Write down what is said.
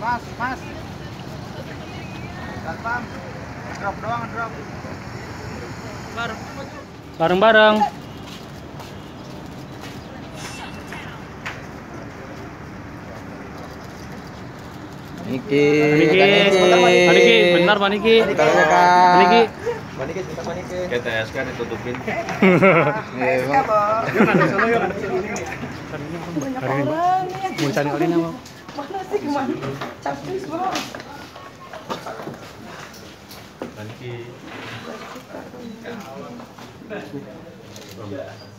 Mas. Datang. Drop doang, drop. Bareng-bareng. Niki, Bentar Pak Niki. Bentar, KTS kan ditutupin. Mau cari olin apa? Mana sih kemana? Capcus bang. Nanti.